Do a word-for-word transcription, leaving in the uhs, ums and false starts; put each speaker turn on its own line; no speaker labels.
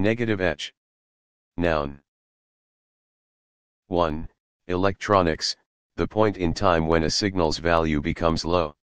Negative H. Noun. one. Electronics, the point in time when a signal's value becomes low.